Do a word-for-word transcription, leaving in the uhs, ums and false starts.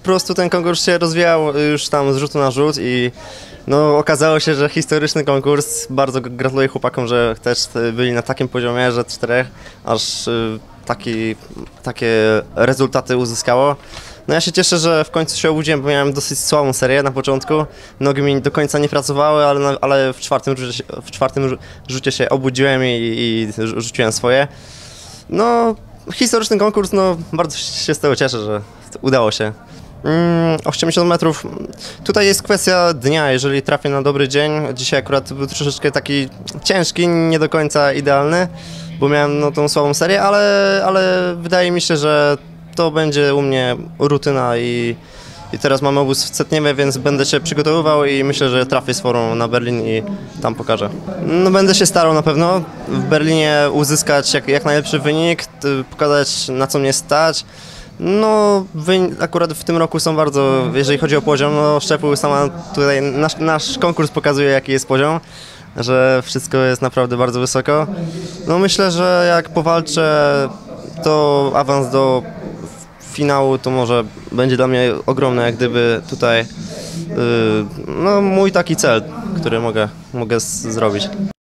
prostu ten konkurs się rozwijał już tam z rzutu na rzut i no, okazało się, że historyczny konkurs. Bardzo gratuluję chłopakom, że też byli na takim poziomie, że czterech aż y, taki, takie rezultaty uzyskało. No ja się cieszę, że w końcu się obudziłem, bo miałem dosyć słabą serię na początku. Nogi mi do końca nie pracowały, ale, ale w czwartym rzucie, w czwartym rzucie się obudziłem i, i rzuciłem swoje. No, historyczny konkurs, no bardzo się z tego cieszę, że udało się. Mm, osiemdziesiąt metrów, tutaj jest kwestia dnia, jeżeli trafię na dobry dzień. Dzisiaj akurat był troszeczkę taki ciężki, nie do końca idealny, bo miałem no, tą słabą serię, ale, ale wydaje mi się, że to będzie u mnie rutyna i, i teraz mamy obóz w Cetniewie, więc będę się przygotowywał i myślę, że trafię z forą na Berlin i tam pokażę. No, będę się starał na pewno w Berlinie uzyskać jak, jak najlepszy wynik, pokazać na co mnie stać. No, akurat w tym roku są bardzo, jeżeli chodzi o poziom, no Szczepu sama tutaj, nasz, nasz konkurs pokazuje jaki jest poziom, że wszystko jest naprawdę bardzo wysoko. No myślę, że jak powalczę, to awans do finału to może będzie dla mnie ogromne, jak gdyby tutaj, yy, no mój taki cel, który mogę, mogę zrobić.